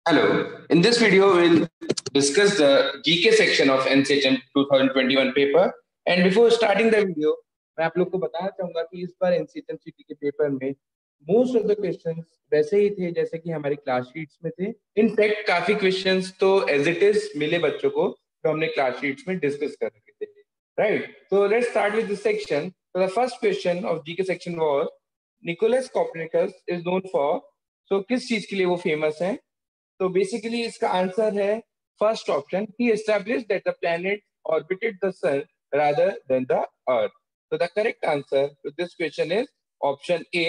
Hello. In this video, we'll discuss the GK section of NCHM 2021 paper. And before starting the video, मैं आप लोग को बताना चाहूंगा कि इस बार NCHM CT के पेपर में मोस्ट ऑफ द क्वेश्चंस वैसे ही थे जैसे कि हमारी क्लास शीट्स में थे. इनफैक्ट काफी क्वेश्चंस तो एज इट इज मिले बच्चों को जो हमने क्लास शीट्स में डिस्कस कर रखे थे. Right. So let's start with this section. So the first question of GK section was Nicholas Copernicus is known for. So किस चीज के लिए वो फेमस है? तो बेसिकली इसका आंसर है first option. He established that the planet orbited the sun rather than the earth. So the correct answer to this question is option A,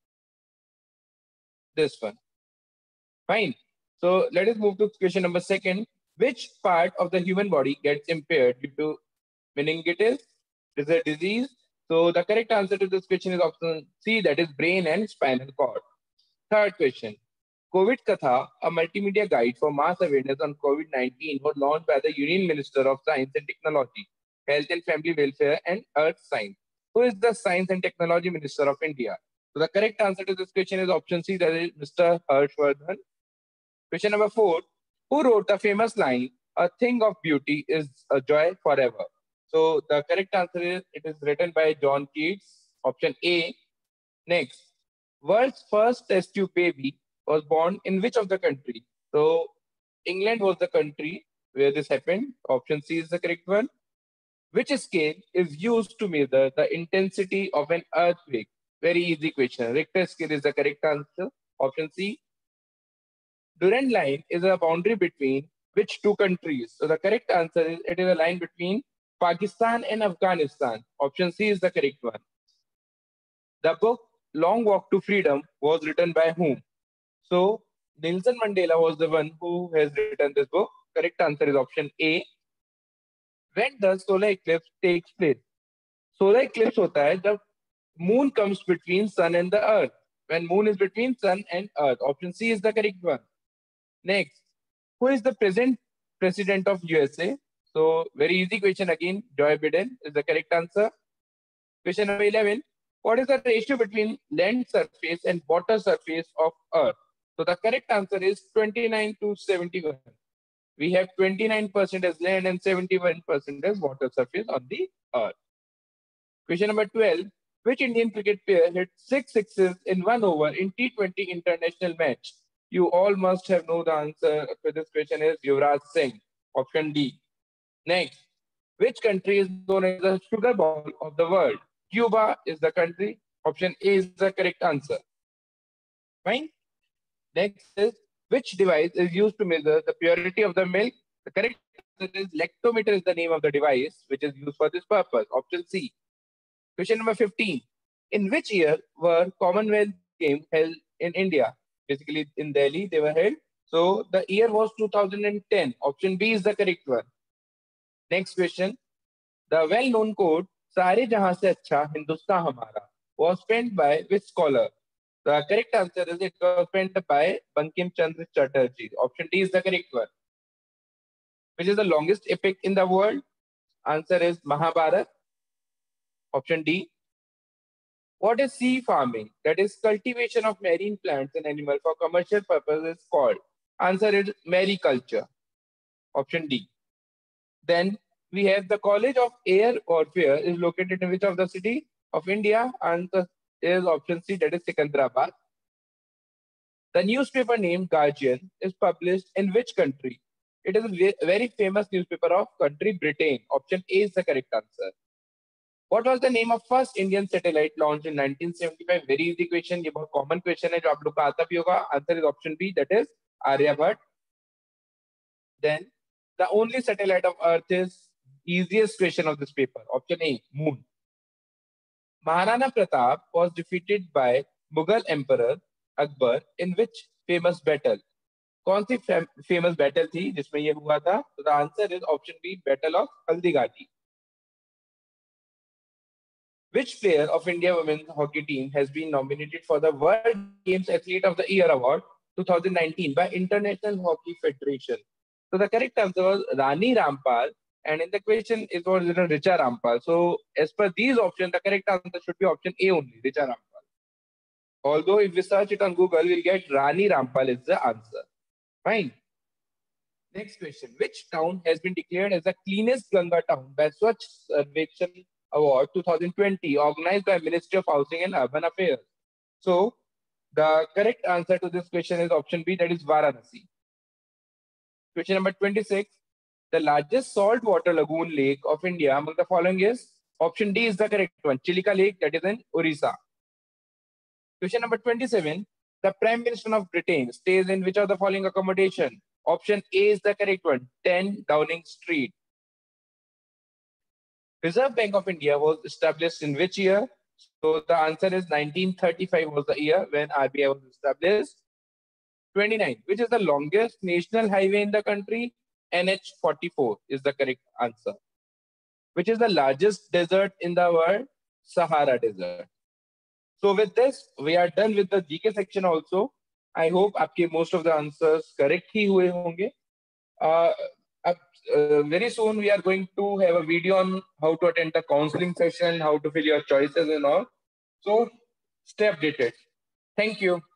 this one. Fine. So let us move to question number second. Which part of the human body gets impaired due to meningitis? Is a disease. So the correct answer to this question is option C, that is brain and spinal cord. Third question. COVID Katha, a multimedia guide for mass awareness on COVID-19, was launched by the Union Minister of Science and Technology, Health and Family Welfare and Earth Science. Who is the Science and Technology Minister of India? So the correct answer to this question is option C, that is Mr. Harshvardhan. Question number 4. Who wrote the famous line, "A thing of beauty is a joy forever"? So the correct answer is it is written by John Keats, option A. Next, world's first test tube baby was born in which of the country? So England was the country where this happened. Option C is the correct one. Which scale is used to measure the intensity of an earthquake? Very easy question. Richter scale is the correct answer. Option C. Durand line is a boundary between which two countries? So the correct answer is it is a line between Pakistan and Afghanistan. Option C is the correct one. The book Long Walk to Freedom was written by whom? So Nelson Mandela was the one who has written this book. Correct answer is option A. When does solar eclipse takes place? Solar eclipse होता है जब moon comes between sun and the earth. When moon is between sun and earth. Option C is the correct one. Next, who is the present president of USA? So very easy question again. Joe Biden is the correct answer. Question number 11. What is the ratio between land surface and water surface of earth? So the correct answer is 29 to 71. We have 29% as land and 71% as water surface on the earth. Question number 12. Which Indian cricket player hit 6 sixes in 1 over in T20 international match? You all must have known the answer to this question is Yuvraj Singh. Option D. Next. Which country is known as the sugar bowl of the world? Cuba is the country. Option A is the correct answer. Fine. Next is, which device is used to measure the purity of the milk? The correct answer is lactometer is the name of the device which is used for this purpose. Option C. Question number 15. In which year were Commonwealth Games held in India? Basically in Delhi they were held. So the year was 2010. Option B is the correct one. Next question. The well-known quote, "Sare jahan se acha Hindustan hamara," was penned by which scholar? The correct answer is it was penned by Bankim Chandra Chatterjee. Option D is the correct one. Which is the longest epic in the world? Answer is Mahabharata. Option D. What is sea farming? That is cultivation of marine plants and animals for commercial purposes called. Answer is mariculture. Option D. Then we have the College of Air Warfare is located in which of the city of India? Answer is option C, that is Secunderabad. The newspaper named Guardian is published in which country? It is a very famous newspaper of country Britain. Option A is the correct answer. What was the name of first Indian satellite launched in 1975? Very easy question. ये बहुत common question है जो आप लोग को आता भी होगा. Answer is option B, that is Aryabhat. Then the only satellite of Earth is easiest question of this paper. Option A, Moon. Maharana Pratap was defeated by Mughal Emperor Akbar in which famous battle? कौन सी famous battle थी जिसमें ये हुआ था? So the answer is option B, Battle of Haldi Ghati. Which player of India women's hockey team has been nominated for the World Games Athlete of the Year Award 2019 by International Hockey Federation? So the correct answer was Rani Rampal, and in the question it was written Richa Rampal. So as per these options, the correct answer should be option A only, Richa Rampal. Although if we search it on Google, we'll get Rani Rampal is the answer. Fine. Next question. Which town has been declared as the cleanest Ganga town by Swachh Sarvekshan Award 2020, organized by Ministry of Housing and Urban Affairs? So, the correct answer to this question is option B, that is Varanasi. Question number 26. The largest saltwater lagoon lake of India among the following is option D is the correct one. Chilika Lake, that is in Orissa. Question number 27. The Prime Minister of Britain stays in which of the following accommodation? Option A is the correct one. 10 Downing Street. Reserve Bank of India was established in which year? So the answer is 1935 was the year when RBI was established. 29. Which is the longest national highway in the country? NH44 is the correct answer. Which is the largest desert in the world? Sahara Desert. So with this, we are done with the GK section also. I hope आपके most of the answers correct ही हुए होंगे. Very soon we are going to have a video on how to attend the counseling session, how to fill your choices and all. So stay updated. Thank you.